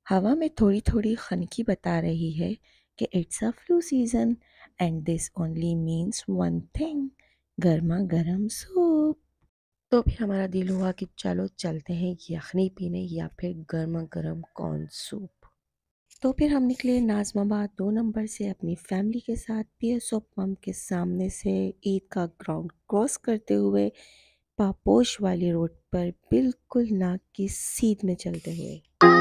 हवा में थोड़ी थोड़ी खनकी बता रही है कि it's a flu season and this only means one thing, गर्मा गर्म सूप। तो फिर हमारा दिल हुआ कि चलो चलते हैं यखनी पीने या फिर गर्मा गर्म कॉर्न सूप। तो फिर हम निकले नाजमाबाद 2 नंबर से अपनी फैमिली के साथ पीएसओ पंप के सामने से ईद का ग्राउंड क्रॉस करते हुए पापोश वाली रोड पर बिल्कुल नाक की सीध में चलते हुए।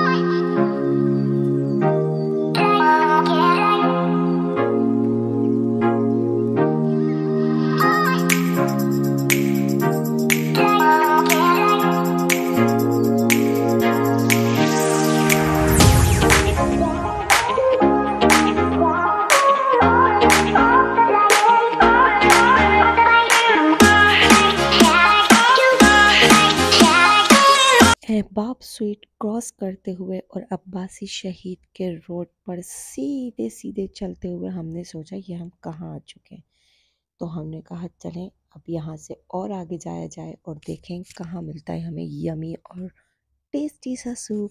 अहबाब स्वीट क्रॉस करते हुए और अब्बासी शहीद के रोड पर सीधे सीधे चलते हुए हमने सोचा ये हम कहाँ आ चुके हैं। तो हमने कहा चलें अब यहाँ से और आगे जाया जाए और देखें कहाँ मिलता है हमें यमी और टेस्टी सा सूप।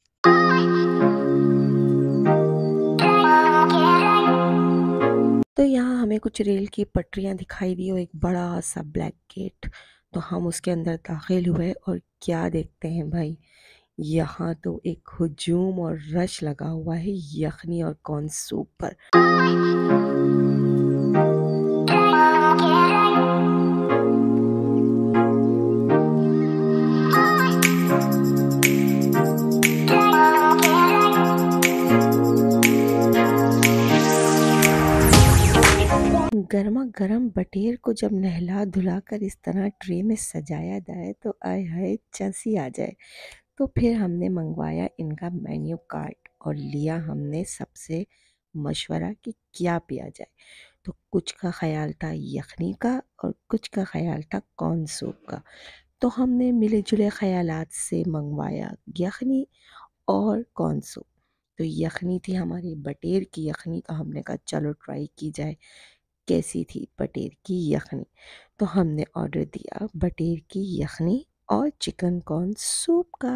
तो यहाँ हमें कुछ रेल की पटरियाँ दिखाई दी और एक बड़ा सा ब्लैक गेट। तो हम उसके अंदर दाखिल हुए और क्या देखते हैं भाई, यहाँ तो एक हुजूम और रश लगा हुआ है यखनी और कॉर्न सूप पर। गर्मा गर्म बटेर को जब नहला धुला कर इस तरह ट्रे में सजाया जाए तो आय हाय चंसी आ जाए। तो फिर हमने मंगवाया इनका मेन्यू कार्ड और लिया हमने सबसे मशवरा कि क्या पिया जाए। तो कुछ का ख्याल था यखनी का और कुछ का ख्याल था कॉर्न सूप का। तो हमने मिले जुले ख्यालात से मंगवाया यखनी और कॉर्न सूप। तो यखनी थी हमारी बटेर की यखनी, तो हमने कहा चलो ट्राई की जाए कैसी थी बटेर की यखनी। तो हमने ऑर्डर दिया बटेर की यखनी और चिकन कॉर्न सूप का।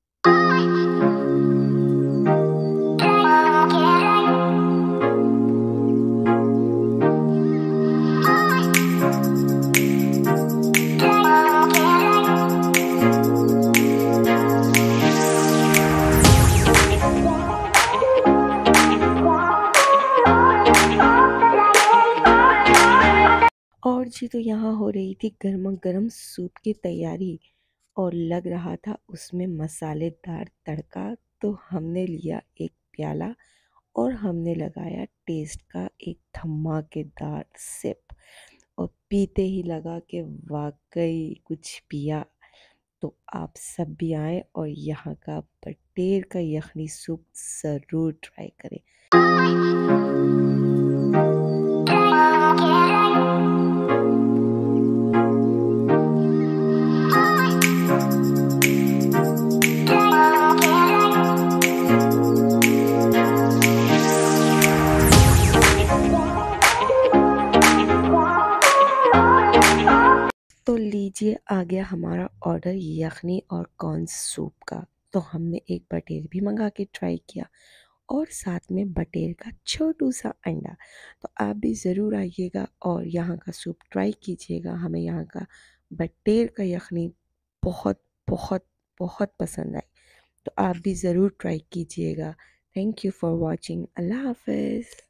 और जी तो यहाँ हो रही थी गर्मा गर्म सूप की तैयारी और लग रहा था उसमें मसालेदार तड़का। तो हमने लिया एक प्याला और हमने लगाया टेस्ट का एक धमाकेदार सिप और पीते ही लगा कि वाकई कुछ पिया। तो आप सब भी आए और यहाँ का बटेर का यखनी सूप ज़रूर ट्राई करें। तो लीजिए आ गया हमारा ऑर्डर यखनी और कॉर्न सूप का। तो हमने एक बटेर भी मंगा के ट्राई किया और साथ में बटेर का छोटू सा अंडा। तो आप भी ज़रूर आइएगा और यहाँ का सूप ट्राई कीजिएगा। हमें यहाँ का बटेर का यखनी बहुत बहुत बहुत पसंद आई। तो आप भी ज़रूर ट्राई कीजिएगा। Thank you for watching. Allah हाफ़िज़।